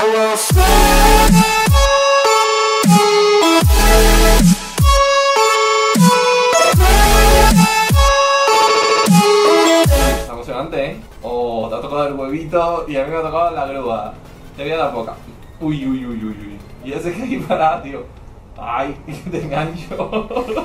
will fly. Está emocionante, ¿eh? Oh, te ha tocado el huevito y a mí me ha tocado la grúa. Te voy a dar boca. Uy, uy, uy, uy, uy. Y ese que hay para, tío. Ay, que te engancho.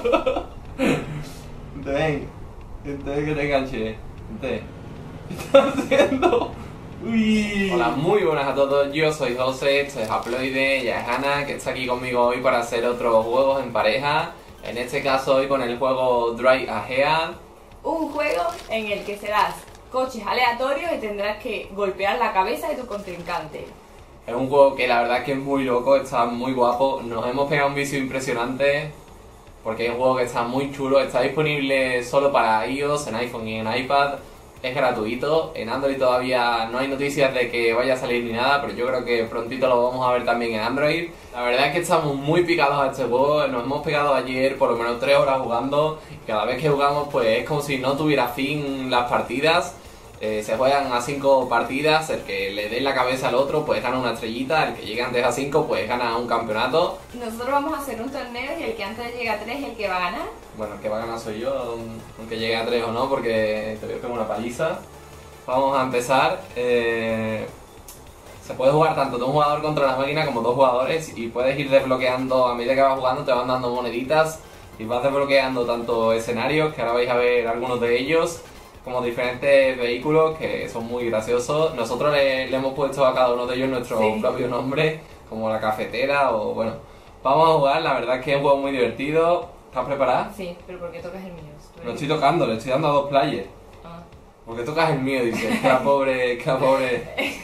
Ven, que te enganche. Vente. ¿Qué estás haciendo? Uy. Hola, muy buenas a todos, yo soy José, esto es Haploide, ella es Ana, que está aquí conmigo hoy para hacer otros juegos en pareja. En este caso hoy con el juego Drive Ahead. Un juego en el que serás coches aleatorios y tendrás que golpear la cabeza de tu contrincante. Es un juego que la verdad es que es muy loco, está muy guapo, nos hemos pegado un vicio impresionante porque es un juego que está muy chulo, está disponible solo para iOS, en iPhone y en iPad. Es gratuito, en Android todavía no hay noticias de que vaya a salir ni nada, pero yo creo que prontito lo vamos a ver también en Android. La verdad es que estamos muy picados a este juego, nos hemos pegado ayer por lo menos 3 horas jugando y cada vez que jugamos pues es como si no tuviera fin las partidas. Se juegan a 5 partidas, el que le dé la cabeza al otro pues gana una estrellita, el que llegue antes a 5 pues gana un campeonato. Nosotros vamos a hacer un torneo y el que antes llegue a 3 es el que va a ganar. Bueno, el que va a ganar soy yo, aunque llegue a 3 o no, porque te voy a pegar una paliza. Vamos a empezar. Se puede jugar tanto de un jugador contra la máquina como 2 jugadores y puedes ir desbloqueando, a medida que vas jugando te van dando moneditas y vas desbloqueando tanto escenarios, que ahora vais a ver algunos de ellos, como diferentes vehículos que son muy graciosos. Nosotros le hemos puesto a cada uno de ellos nuestro propio nombre, como la cafetera o bueno. Vamos a jugar, la verdad es que es un juego muy divertido. ¿Estás preparada? Sí, pero ¿por qué tocas el mío? Lo estoy tocando, le estoy dando a 2 players. Ah. ¿Por qué tocas el mío? Dice, que la pobre, que la pobre.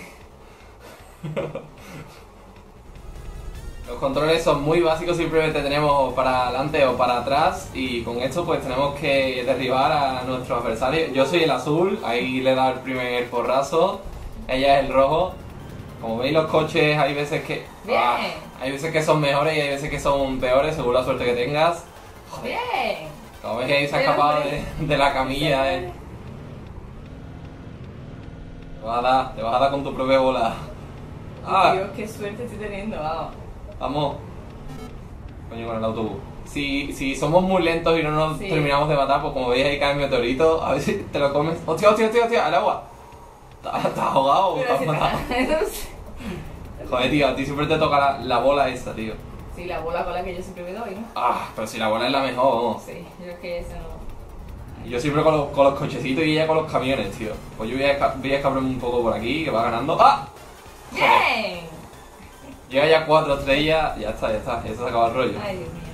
Los controles son muy básicos, simplemente tenemos para adelante o para atrás y con esto pues tenemos que derribar a nuestros adversarios. Yo soy el azul, ahí le he dado el primer porrazo, ella es el rojo. Como veis los coches hay veces que... hay veces que son mejores y hay veces que son peores según la suerte que tengas. Bien. Como ves que ahí se ha escapado de la camilla, Te vas a dar con tu propia bola. Dios, qué suerte estoy teniendo, vamos. Vamos. Coño, con el autobús. Si somos muy lentos y no nos terminamos de matar, pues como veis ahí cae el meteorito, a ver si te lo comes. ¡Hostia, hostia, hostia, hostia! ¡Al agua! ¿Estás ahogado o estás matado? Joder, tío, a ti siempre te toca la bola esa, tío. Sí, la bola con la que yo siempre me doy, ¿no? Pero si la bola es la mejor, vamos. Sí, yo es que eso no... Yo siempre con los cochecitos y ella con los camiones, tío. Pues yo voy a escaparme un poco por aquí, que va ganando. ¡Ah! ¡Bien! Llega ya 4 estrellas, ya está, eso se acaba el rollo. Ay, Dios mío.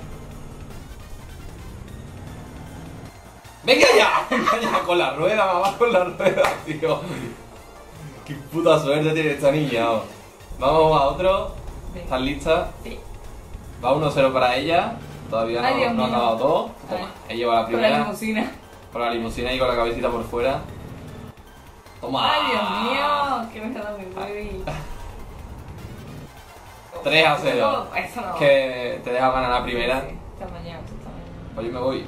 ¡Venga ya! ¡Venga ya! Con la rueda, mamá, con la rueda, tío. ¡Qué puta suerte tiene esta niña! Vamos a otro. ¿Estás lista? Sí. Va 1-0 para ella. Todavía no ha acabado todo. Toma, ella lleva la primera. Con la limusina. Con la limusina y con la cabecita por fuera. ¡Toma! Ay, Dios mío, que me está dando mi baby. 3-0. Eso no. Que te deja ganar la primera. Sí, está mañana. Pues yo me voy.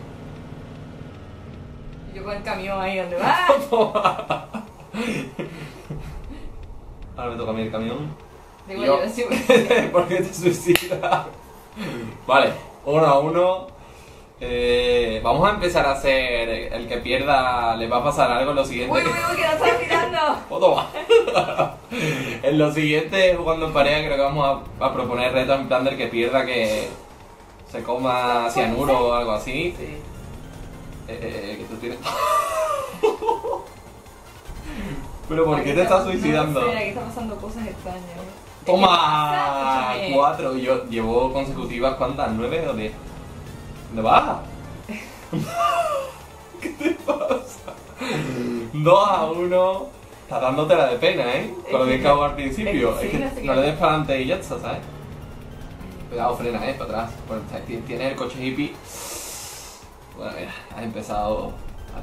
Yo con el camión ahí donde va. Ahora me toca a mí el camión. Digo yo, ¿Por qué te suicidas? Vale, 1-1. Vamos a empezar a hacer. El que pierda le va a pasar algo en lo siguiente. Uy, que no estás mirando. Toma. En lo siguiente, jugando en pareja, creo que vamos a proponer retos en plan del que pierda que se coma cianuro o algo así. Sí. Que tú tienes. Pero ¿por qué te estás suicidando? No sé, aquí está pasando cosas extrañas. ¡Toma! Escúchame. 4. Y yo llevo consecutivas, ¿cuántas? ¿9 o 10? ¿Dónde vas? ¿Qué te pasa? 2-1. Estás dándote la de pena, ¿eh? Con lo que acabo al principio. Sí, Es que no sé no qué. le des para adelante y ya está, ¿sabes? Cuidado, frena, para atrás. Bueno, tienes el coche hippie. Bueno, mira, has empezado.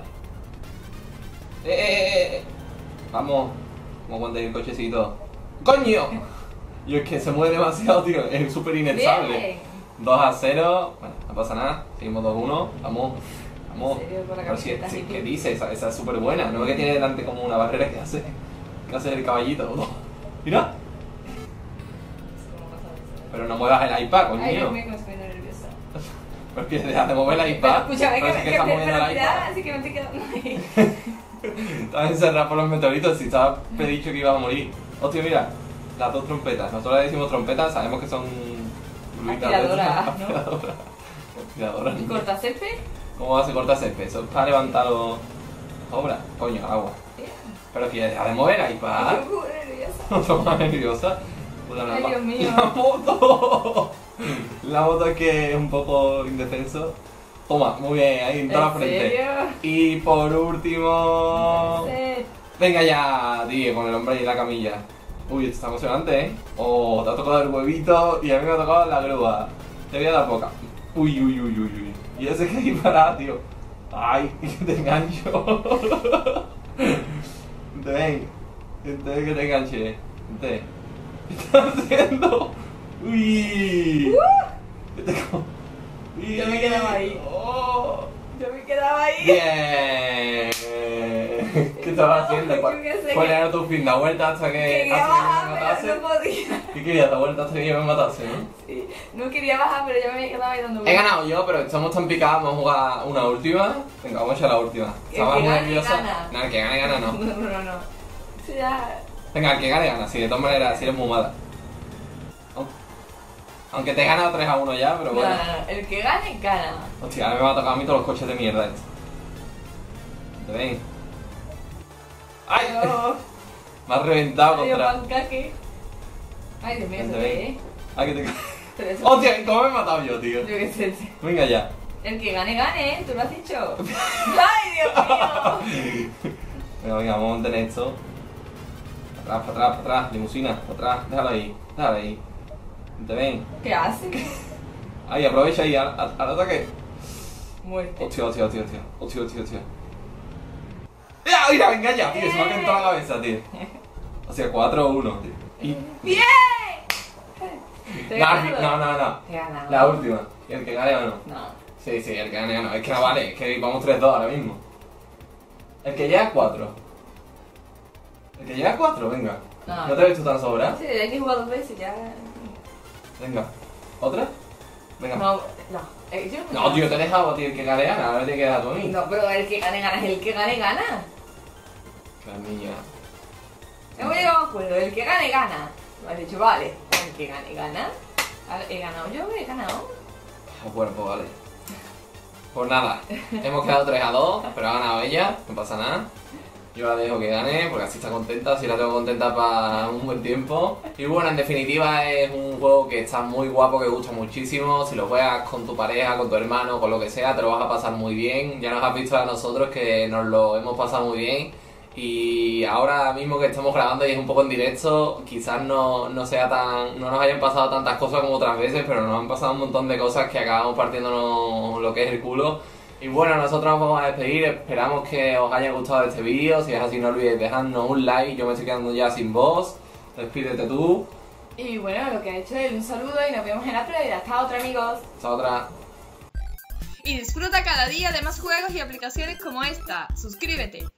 Vale. Vamos. ¿Cómo aguanta el cochecito? ¡Coño! Y es que se mueve demasiado, tío. Es súper inestable. Bien. 2-0. Bueno, no pasa nada. Seguimos 2-1. Vamos. Vamos. ¿En serio? Con la Pero si, camiseta si- hippie. ¿qué dice? Esa es súper buena. No es que tiene delante como una barrera que hace el caballito. Mira. Pero no muevas el iPad, coño. Ay, Dios mío, que me estoy poniendo nerviosa. Pues que dejas de mover el Pero iPad. escúchame, pero sí que estás moviendo el iPad. así que me estoy quedando ahí. Estás encerrado por los meteoritos, si estaba predicho que ibas a morir. Hostia, mira, las dos trompetas. Nosotros le decimos trompetas, sabemos que son... Aspiradoras, ¿no? Aspiradoras. ¿Y corta césped? ¿Cómo vas a cortar césped? Eso es para levantar los... obras, coño, agua. Pero que deja de mover el iPad. Estoy muy nerviosa. No tomas nerviosa. Puta, Ay, Dios mío. La moto. La moto es que es un poco indefenso. Toma, muy bien, ahí en toda la ¿En frente. serio? Y por último... Sí. Venga ya, tío, con el hombre y la camilla. Uy, esto está emocionante, ¿eh? Oh, te ha tocado el huevito y a mí me ha tocado la grúa. Te voy a dar boca. Uy, uy, uy, uy, uy. Y ese que disparar, tío. Ay, que te engancho. Ven, que te enganche. Vente. ¿Qué estás haciendo? Uy. Yo me quedaba ahí. Oh. Yo me quedaba ahí. Bien. ¿Qué estabas haciendo? Yo qué sé, ¿Cuál que- era tu fin? ¿La vuelta hasta que Quería hasta que me bajar, matase? pero no podía. ¿Qué querías? ¿La vuelta hasta que me matase, no? Sí. No quería bajar, pero yo me quedaba ahí dando He vueltas. ganado yo, pero estamos tan picados, vamos a jugar una última. Venga, vamos a echar la última. El Estaba que muy gane, nerviosa. gana. No, el que gane, gana, no. No. Sí, ya. Venga, el que gane, gana. Sí, de todas maneras, si eres muy mala. Aunque te he ganado 3-1 ya, pero No, bueno. no. El que gane, gana. Hostia, ahora me va a tocar a mí todos los coches de mierda estos. ¿Te ven? ¡Ay! Yo. Me has reventado Adiós, contra... pancaque. Ay, Dios mío, Vente, se ve, ¿eh? ¡Ay, que te... Pero eso- ¡Hostia! ¿Cómo me he matado yo, tío? Yo qué sé. Venga ya. El que gane, gane, ¿eh? Tú lo has dicho. ¡Ay, Dios mío! Venga, vamos a mantener esto. Para atrás, limusina, para atrás, déjalo ahí. Te ven. ¿Qué hace? Ahí, aprovecha ahí, al ataque. Muerte. Hostia. Mira, venga ya, tío, se me ha caído toda la cabeza, tío. Hostia, 4-1, tío. Y... ¡Bien! ¿Te he No, ganado? no. Te he ganado. La última. ¿Y el que gane o no? No. Sí, el que gane o no. Es que no vale, es que vamos 3-2 ahora mismo. El que llega a 4. El que llega a 4, venga. No. ¿No te ves tú tan sobra? Sí, hay que jugar 2 veces ya. Venga. ¿Otra? Venga. No. Yo No, tío, te he dejado a ti el que gane gana, ahora te queda tú a mí. No, pero el que gane, gana. El que gane, gana. Camilla. Hemos llegado a un acuerdo. El que gane, gana. Me has dicho, vale. El que gane, gana. He ganado yo, he ganado. A cuerpo, vale. Pues nada, hemos quedado 3-2, pero ha ganado ella, no pasa nada. Yo la dejo que gane, porque así está contenta, así la tengo contenta para un buen tiempo. Y bueno, en definitiva es un juego que está muy guapo, que gusta muchísimo. Si lo juegas con tu pareja, con tu hermano, con lo que sea, te lo vas a pasar muy bien. Ya nos has visto a nosotros que nos lo hemos pasado muy bien. Y ahora mismo que estamos grabando y es un poco en directo, quizás no nos hayan pasado tantas cosas como otras veces, pero nos han pasado un montón de cosas que acabamos partiéndonos lo que es el culo. Y bueno, nosotros nos vamos a despedir, esperamos que os haya gustado este vídeo. Si es así, no olvidéis dejarnos un like. Yo me estoy quedando ya sin voz. Despídete tú. Y bueno, lo que ha hecho es un saludo y nos vemos en la prueba. Hasta otra, amigos. Hasta otra. Y disfruta cada día de más juegos y aplicaciones como esta. Suscríbete.